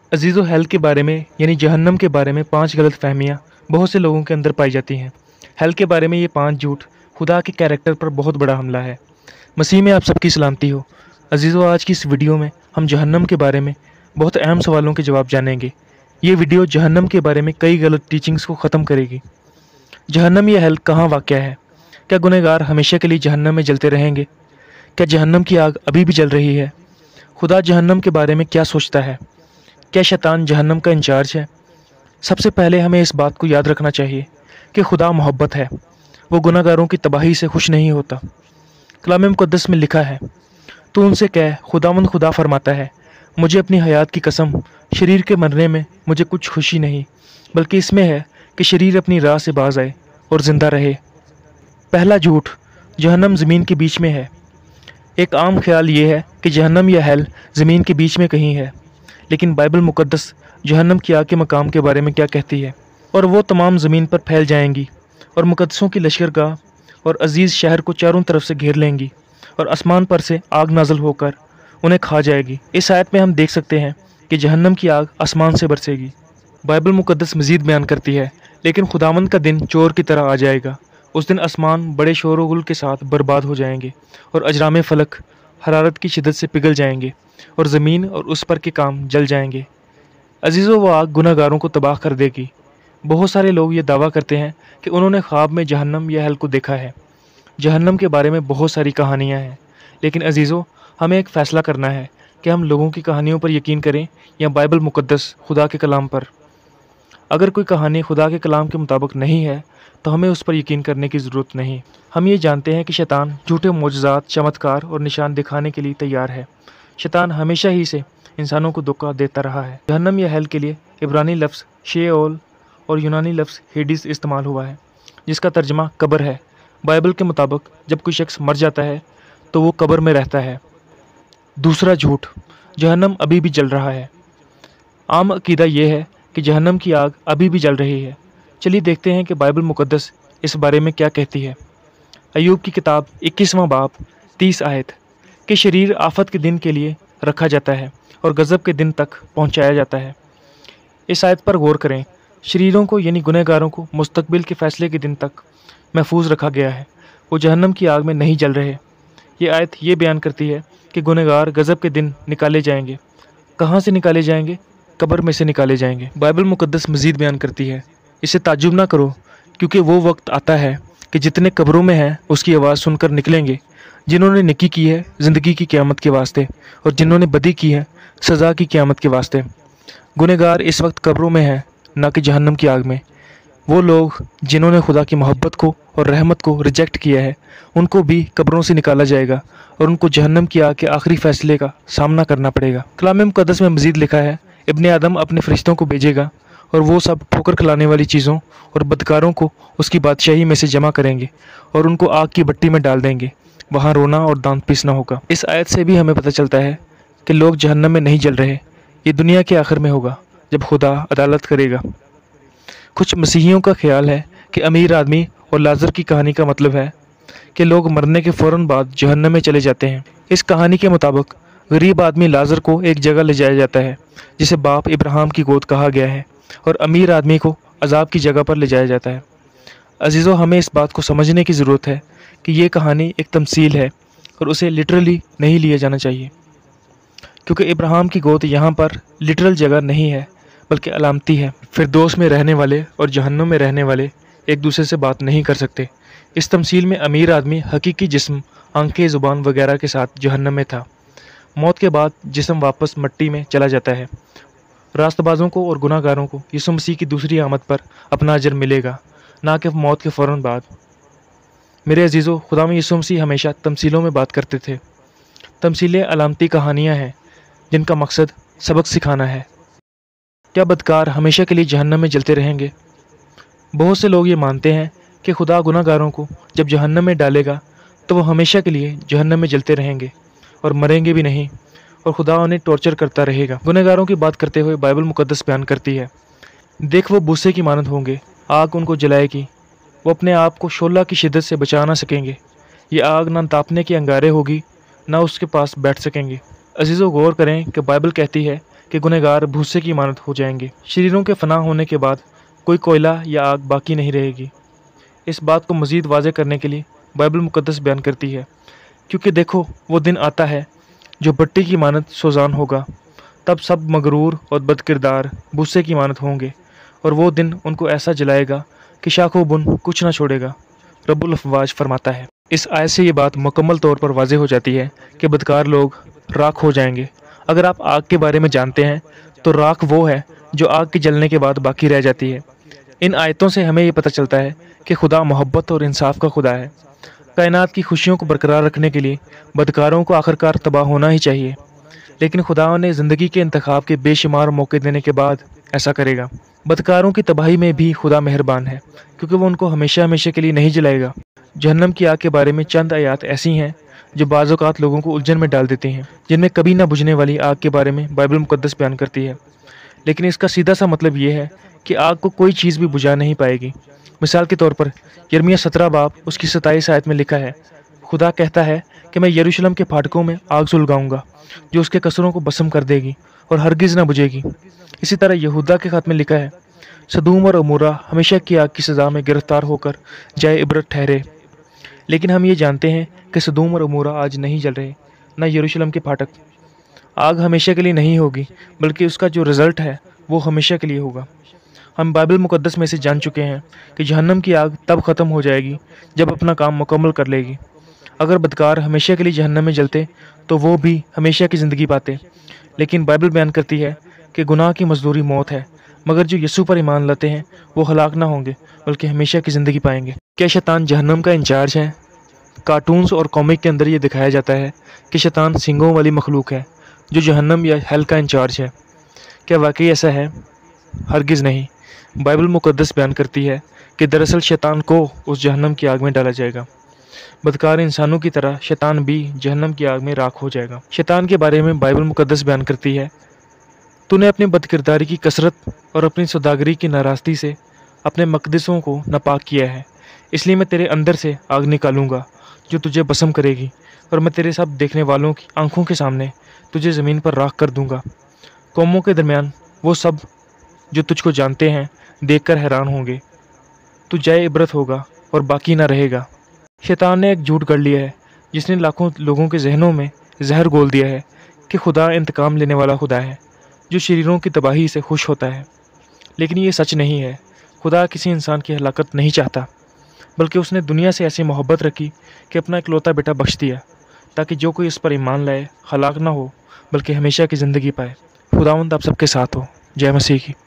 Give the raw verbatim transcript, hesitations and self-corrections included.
अजीज़ो hello के बारे में यानी जहन्नम के बारे में पांच गलत फहमियाँ बहुत से लोगों के अंदर पाई जाती हैं। हेल के बारे में ये पांच झूठ खुदा के कैरेक्टर पर बहुत बड़ा हमला है। मसीह में आप सबकी सलामती हो। अजीज़ो आज की इस वीडियो में हम जहन्नम के बारे में बहुत अहम सवालों के जवाब जानेंगे। ये वीडियो जहन्नम के बारे में कई गलत टीचिंग्स को ख़त्म करेगी। जहन्नम या हेल कहाँ वाक़या है? क्या गुनहगार हमेशा के लिए जहन्नम में जलते रहेंगे? क्या जहन्नम की आग अभी भी जल रही है? खुदा जहन्नम के बारे में क्या सोचता है? क्या शैतान जहन्नम का इंचार्ज है? सबसे पहले हमें इस बात को याद रखना चाहिए कि खुदा मोहब्बत है। वो गुनहगारों की तबाही से खुश नहीं होता। कलाम मुक़द्दस में लिखा है, तो उनसे कह, खुदावंद खुदा फरमाता है, मुझे अपनी हयात की कसम, शरीर के मरने में मुझे कुछ खुशी नहीं, बल्कि इसमें है कि शरीर अपनी राह से बाज आए और ज़िंदा रहे। पहला झूठ, जहन्नम ज़मीन के बीच में है। एक आम ख्याल ये है कि जहन्नम या हेल ज़मीन के बीच में कहीं है, लेकिन बाइबल मुक़द्दस जहन्नम की आग के मकाम के बारे में क्या कहती है? और वो तमाम ज़मीन पर फैल जाएंगी और मुक़द्दसों की लश्करगाह और अजीज़ शहर को चारों तरफ से घेर लेंगी और आसमान पर से आग नाज़िल होकर उन्हें खा जाएगी। इस आयत में हम देख सकते हैं कि जहन्नम की आग आसमान से बरसेगी। बाइबल मुक़द्दस मज़ीद बयान करती है, लेकिन खुदावंद का दिन चोर की तरह आ जाएगा। उस दिन आसमान बड़े शोर-गुल के साथ बर्बाद हो जाएंगे और अजराम फलक हरारत की शिद्दत से पिघल जाएंगे और ज़मीन और उस पर के काम जल जाएंगे। अजीज़ों, वो आग गुनहगारों को तबाह कर देगी। बहुत सारे लोग ये दावा करते हैं कि उन्होंने ख्वाब में जहन्नम या हेल को देखा है। जहन्नम के बारे में बहुत सारी कहानियाँ हैं, लेकिन अजीज़ों, हमें एक फ़ैसला करना है कि हम लोगों की कहानियों पर यकीन करें या बाइबल मुक़द्दस खुदा के कलाम पर। अगर कोई कहानी खुदा के कलाम के मुताबिक नहीं है तो हमें उस पर यकीन करने की ज़रूरत नहीं। हम ये जानते हैं कि शैतान झूठे मोजज़ात, चमत्कार और निशान दिखाने के लिए तैयार है। शैतान हमेशा ही से इंसानों को धोखा देता रहा है। जहन्नम या हेल के लिए इब्रानी लफ्ज़ शेओल और यूनानी लफ्ज़ हेडिस इस्तेमाल हुआ है, जिसका तर्जमा कब्र है। बाइबल के मुताबिक जब कोई शख्स मर जाता है तो वो कब्र में रहता है। दूसरा झूठ, जहन्नम अभी भी जल रहा है। आम अकीदा ये है कि जहन्नम की आग अभी भी जल रही है। चलिए देखते हैं कि बाइबल मुक़द्दस इस बारे में क्या कहती है। अय्यूब की किताब इक्कीसवां बाब तीस आयत कि शरीर आफत के दिन के लिए रखा जाता है और गज़ब के दिन तक पहुंचाया जाता है। इस आयत पर गौर करें। शरीरों को यानी गुनहगारों को मुस्तकबिल के फ़ैसले के दिन तक महफूज रखा गया है। वो जहन्नम की आग में नहीं जल रहे। ये आयत ये बयान करती है कि गुनहगार गज़ब के दिन निकाले जाएंगे। कहाँ से निकाले जाएंगे? कब्र में से निकाले जाएंगे। बाइबल मुक़द्दस मज़ीद बयान करती है, इसे ताज्जुब ना करो, क्योंकि वो वक्त आता है कि जितने कब्रों में हैं उसकी आवाज़ सुनकर निकलेंगे, जिन्होंने नेकी की है ज़िंदगी की क़यामत के वास्ते और जिन्होंने बदी की है सज़ा की क़यामत के वास्ते। गुनहगार इस वक्त कब्रों में हैं, ना कि जहन्नम की आग में। वो लोग जिन्होंने खुदा की मोहब्बत को और रहमत को रिजेक्ट किया है, उनको भी कब्रों से निकाला जाएगा और उनको जहन्नम की आग के आखिरी फ़ैसले का सामना करना पड़ेगा। कलाम मुक़द्दस में मज़ीद लिखा है, इब्ने आदम अपने फरिश्तों को भेजेगा और वो सब ठोकर खिलाने वाली चीज़ों और बदकारों को उसकी बादशाही में से जमा करेंगे और उनको आग की भट्टी में डाल देंगे। वहाँ रोना और दांत पीसना होगा। इस आयत से भी हमें पता चलता है कि लोग जहन्नम में नहीं जल रहे। ये दुनिया के आखिर में होगा, जब खुदा अदालत करेगा। कुछ मसीहियों का ख्याल है कि अमीर आदमी और लाजर की कहानी का मतलब है कि लोग मरने के फ़ौरन बाद जहन्नम में चले जाते हैं। इस कहानी के मुताबिक गरीब आदमी लाजर को एक जगह ले जाया जाता है जिसे बाप इब्राहिम की गोद कहा गया है, और अमीर आदमी को अजाब की जगह पर ले जाया जाता है। अजीज़ों, हमें इस बात को समझने की ज़रूरत है कि ये कहानी एक तमसील है और उसे लिटरली नहीं लिया जाना चाहिए, क्योंकि इब्राहिम की गोद यहाँ पर लिटरल जगह नहीं है बल्कि अलामती है। फिरदौस में रहने वाले और जहन्नुम में रहने वाले एक दूसरे से बात नहीं कर सकते। इस तमसील में अमीर आदमी हकीकी जिस्म, आंखें, ज़ुबान वगैरह के साथ जहन्नम में था। मौत के बाद जिस्म वापस मिट्टी में चला जाता है। रास्तबाजों को और गुनाहगारों को यीशु मसीह की दूसरी आमद पर अपना अजर मिलेगा, ना कि मौत के फ़ौरन बाद। मेरे अजीज़ों, खुदा में यीशु मसीह हमेशा तमसीलों में बात करते थे। तमसीलें अलामती कहानियाँ हैं जिनका मकसद सबक सिखाना है। क्या बदकार हमेशा के लिए जहन्नम में जलते रहेंगे? बहुत से लोग ये मानते हैं कि खुदा गुनाहगारों को जब जहन्नम में डालेगा तो वो हमेशा के लिए जहन्नम में जलते रहेंगे और मरेंगे भी नहीं, और खुदा उन्हें टॉर्चर करता रहेगा। गुनहगारों की बात करते हुए बाइबल मुक़द्दस बयान करती है, देख वो भूसे की मानद होंगे, आग उनको जलाएगी, वो अपने आप को शोला की शिद्दत से बचा ना सकेंगे। ये आग ना तापने के अंगारे होगी, ना उसके पास बैठ सकेंगे। अजीज़ों, गौर करें कि बाइबल कहती है کہ गुनहगार भूसे की इमारत हो जाएंगे। शरीरों के फना होने के बाद कोई कोयला या आग बाकी नहीं रहेगी। इस बात को मज़ीद वाज़े करने के लिए बाइबल मुक़द्दस बयान करती है, क्योंकि देखो वो दिन आता है जो भट्टी की मानत सोजान होगा, तब सब मगरूर और बदकिरदार भूसे की मानत होंगे, और वो दिन उनको ऐसा जलाएगा कि शाखो बुन कुछ ना छोड़ेगा। रब्बुल अफ़वाज फरमाता है। इस आयत से ये बात मुकम्मल तौर पर वाज़े हो जाती है कि बदकार लोग राख हो जाएंगे। अगर आप आग के बारे में जानते हैं तो राख वो है जो आग के जलने के बाद बाकी रह जाती है। इन आयतों से हमें ये पता चलता है कि खुदा मोहब्बत और इंसाफ का खुदा है। कायनात की खुशियों को बरकरार रखने के लिए बदकारों को आखिरकार तबाह होना ही चाहिए, लेकिन खुदा ने ज़िंदगी के इंतखाब के बेशुमार मौके देने के बाद ऐसा करेगा। बदकारों की तबाही में भी खुदा मेहरबान है, क्योंकि वो उनको हमेशा हमेशा के लिए नहीं जलाएगा। जहन्नम की आग के बारे में चंद आयात ऐसी हैं जो बाज़ औक़ात लोगों को उलझन में डाल देती हैं, जिनमें कभी ना बुझने वाली आग के बारे में बाइबल मुक़द्दस बयान करती है, लेकिन इसका सीधा सा मतलब ये है कि आग को कोई चीज़ भी बुझा नहीं पाएगी। मिसाल के तौर पर यिर्मयाह सत्रह बाब उसकी सताईस आयत में लिखा है, खुदा कहता है कि मैं यरूशलेम के फाटकों में आग सुलगाऊंगा जो उसके कसरों को भस्म कर देगी और हरगिज़ ना बुझेगी। इसी तरह यहूदा के ख़त में लिखा है, सदूम और अमूरा हमेशा की आग की सज़ा में गिरफ्तार होकर जाए इबरत ठहरे। लेकिन हम ये जानते हैं कि सदूम और अमूरा आज नहीं जल रहे, न यरूशलेम के फाटक। आग हमेशा के लिए नहीं होगी, बल्कि उसका जो रिज़ल्ट है वो हमेशा के लिए होगा। हम बाइबल मुक़द्दस में से जान चुके हैं कि जहन्नम की आग तब ख़त्म हो जाएगी जब अपना काम मुकम्मल कर लेगी। अगर बदकार हमेशा के लिए जहन्नम में जलते तो वो भी हमेशा की ज़िंदगी पाते, लेकिन बाइबल बयान करती है कि गुनाह की मजदूरी मौत है, मगर जो यीशु पर ईमान लाते हैं वो हलाक ना होंगे बल्कि हमेशा की ज़िंदगी पाएंगे। क्या शैतान जहन्नम का इंचार्ज है? कार्टून्स और कॉमिक के अंदर ये दिखाया जाता है कि शैतान सींगों वाली मखलूक है जो जहन्नम या हेल का इंचार्ज है। क्या वाकई ऐसा है? हरगिज़ नहीं। बाइबल मुक़द्दस बयान करती है कि दरअसल शैतान को उस जहन्नम की आग में डाला जाएगा। बदकार इंसानों की तरह शैतान भी जहन्नम की आग में राख हो जाएगा। शैतान के बारे में बाइबल मुक़द्दस बयान करती है, तूने अपनी बदकिरदारी की कसरत और अपनी सौदागरी की नाराज़गी से अपने मक़दसों को नापाक किया है, इसलिए मैं तेरे अंदर से आग निकालूंगा जो तुझे भस्म करेगी, और मैं तेरे सब देखने वालों की आंखों के सामने तुझे ज़मीन पर राख कर दूंगा। कौमों के दरमियान वो सब जो तुझको जानते हैं देखकर हैरान होंगे। तू जाए इबरत होगा और बाकी ना रहेगा। शैतान ने एक झूठ गढ़ लिया है जिसने लाखों लोगों के जहनों में जहर घोल दिया है कि खुदा इंतकाम लेने वाला खुदा है जो शरीरों की तबाही से खुश होता है। लेकिन ये सच नहीं है। खुदा किसी इंसान की हलाकत नहीं चाहता, बल्कि उसने दुनिया से ऐसी मोहब्बत रखी कि अपना इकलौता बेटा बख्श दिया, ताकि जो कोई इस पर ईमान लाए हलाक ना हो बल्कि हमेशा की ज़िंदगी पाए। खुदावंद आप सबके साथ हो। जय मसीह की।